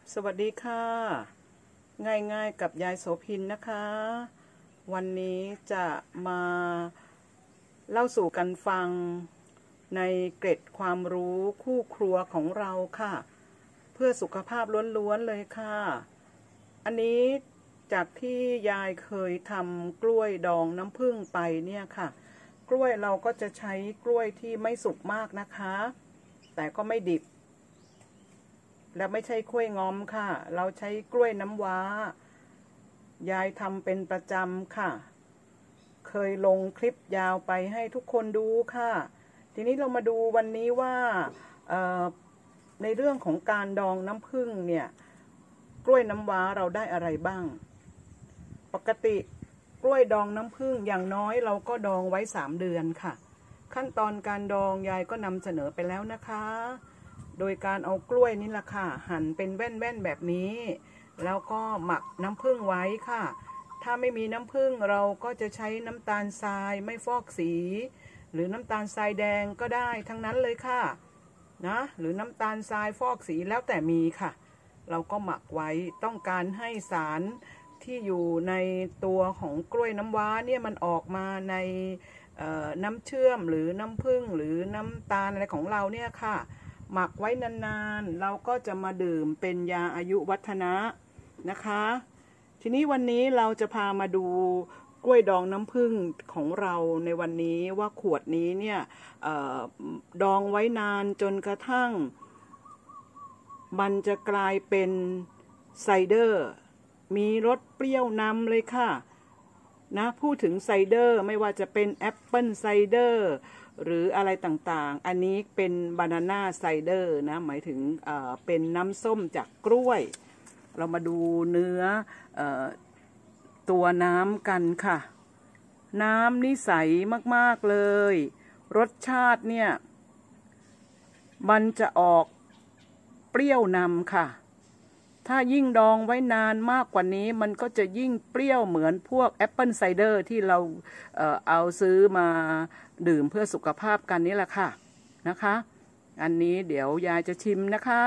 สวัสดีค่ะง่ายๆกับยายโสภินนะคะ วันนี้จะมาเล่าสู่กันฟังในเกร็ดความรู้คู่ครัวของเราค่ะ เพื่อสุขภาพล้วนๆเลยค่ะ อันนี้จากที่ยายเคยทำกล้วยดองน้ำผึ้งไปเนี่ยค่ะ กล้วยเราก็จะใช้กล้วยที่ไม่สุกมากนะคะ แต่ก็ไม่ดิบและไม่ใช่กล้วยง้อมค่ะ เราใช้กล้วยน้ำว้ายายทำเป็นประจำค่ะ เคยลงคลิปยาวไปให้ทุกคนดูค่ะ ทีนี้เรามาดูวันนี้ว่าในเรื่องของการดองน้ำผึ้งเนี่ยกล้วยน้ำว้าเราได้อะไรบ้างปกติกล้วยดองน้ำผึ้งอย่างน้อยเราก็ดองไว้3 เดือนค่ะขั้นตอนการดองยายก็นำเสนอไปแล้วนะคะโดยการเอากล้วยนี่แหละค่ะหั่นเป็นแว่นๆแบบนี้แล้วก็หมักน้ำผึ้งไว้ค่ะถ้าไม่มีน้ำผึ้งเราก็จะใช้น้ำตาลทรายไม่ฟอกสีหรือน้ำตาลทรายแดงก็ได้ทั้งนั้นเลยค่ะนะหรือน้ำตาลทรายฟอกสีแล้วแต่มีค่ะเราก็หมักไว้ต้องการให้สารที่อยู่ในตัวของกล้วยน้ำว้าเนี่ยมันออกมาในน้ำเชื่อมหรือน้ำผึ้งหรือน้ำตาลอะไรของเราเนี่ยค่ะหมักไว้นานๆเราก็จะมาดื่มเป็นยาอายุวัฒนะนะคะทีนี้วันนี้เราจะพามาดูกล้วยดองน้ำผึ้งของเราในวันนี้ว่าขวดนี้เนี่ยดองไว้นานจนกระทั่งมันจะกลายเป็นไซเดอร์มีรสเปรี้ยวนำเลยค่ะนะพูดถึงไซเดอร์ไม่ว่าจะเป็นแอปเปิลไซเดอร์หรืออะไรต่างๆอันนี้เป็นบานาน่าไซเดอร์นะหมายถึงเป็นน้ำส้มจากกล้วยเรามาดูเนื้อตัวน้ำกันค่ะน้ำนี่ใสมากๆเลยรสชาติเนี่ยมันจะออกเปรี้ยวนำค่ะถ้ายิ่งดองไว้นานมากกว่านี้มันก็จะยิ่งเปรี้ยวเหมือนพวกแอปเปิลไซเดอร์ที่เราเอาซื้อมาดื่มเพื่อสุขภาพกันนี่แหละค่ะนะคะอันนี้เดี๋ยวยายจะชิมนะคะ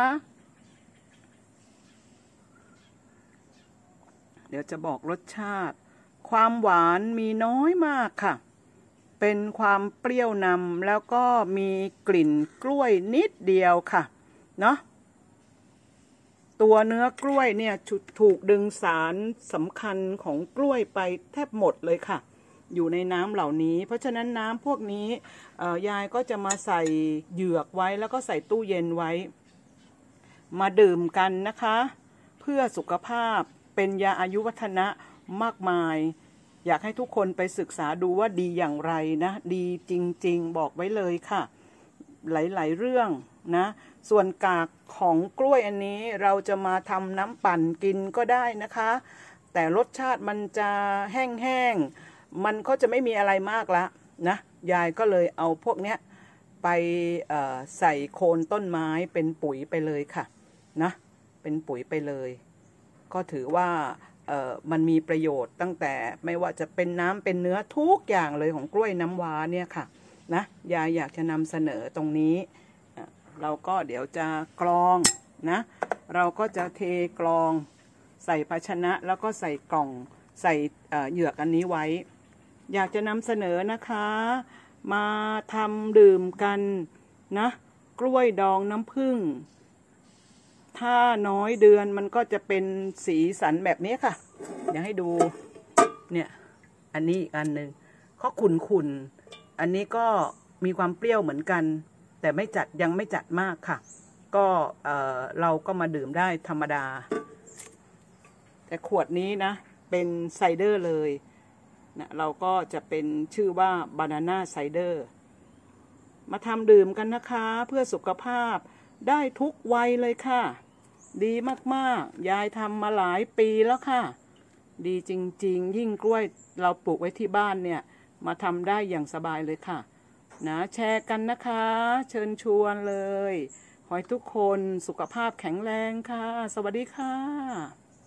เดี๋ยวจะบอกรสชาติความหวานมีน้อยมากค่ะเป็นความเปรี้ยวนำแล้วก็มีกลิ่นกล้วยนิดเดียวค่ะเนาะตัวเนื้อกล้วยเนี่ยถูกดึงสารสำคัญของกล้วยไปแทบหมดเลยค่ะอยู่ในน้ำเหล่านี้เพราะฉะนั้นน้ำพวกนี้ยายก็จะมาใส่เหยือกไว้แล้วก็ใส่ตู้เย็นไว้มาดื่มกันนะคะเพื่อสุขภาพเป็นยาอายุวัฒนะมากมายอยากให้ทุกคนไปศึกษาดูว่าดีอย่างไรนะดีจริงๆบอกไว้เลยค่ะหลายๆเรื่องนะส่วนกากของกล้วยอันนี้เราจะมาทำน้ำปั่นกินก็ได้นะคะแต่รสชาติมันจะแห้งๆมันก็จะไม่มีอะไรมากละนะยายก็เลยเอาพวกเนี้ยไปใส่โคนต้นไม้เป็นปุ๋ยไปเลยค่ะนะเป็นปุ๋ยไปเลยก็ถือว่ามันมีประโยชน์ตั้งแต่ไม่ว่าจะเป็นน้ำเป็นเนื้อทุกอย่างเลยของกล้วยน้ำว้าเนี่ยค่ะนะยายอยากจะนำเสนอตรงนี้เราก็เดี๋ยวจะกรองนะเราก็จะเทกรองใส่ภาชนะแล้วก็ใส่กล่องใส่เหยือกอันนี้ไว้อยากจะนำเสนอนะคะมาทำดื่มกันนะกล้วยดองน้ำผึ้งถ้าน้อยเดือนมันก็จะเป็นสีสันแบบนี้ค่ะเดี๋ยวให้ดูเนี่ยอันนี้อีกอันหนึ่งเขาขุ่นอันนี้ก็มีความเปรี้ยวเหมือนกันแต่ไม่จัดยังไม่จัดมากค่ะก็เราก็มาดื่มได้ธรรมดาแต่ขวดนี้นะเป็นไซเดอร์เลยนะเราก็จะเป็นชื่อว่าบานาน่าไซเดอร์มาทำดื่มกันนะคะเพื่อสุขภาพได้ทุกวัยเลยค่ะดีมากๆยายทำมาหลายปีแล้วค่ะดีจริงๆยิ่งกล้วยเราปลูกไว้ที่บ้านเนี่ยมาทำได้อย่างสบายเลยค่ะนะแชร์กันนะคะเชิญชวนเลยขอให้ทุกคนสุขภาพแข็งแรงค่ะสวัสดีค่ะ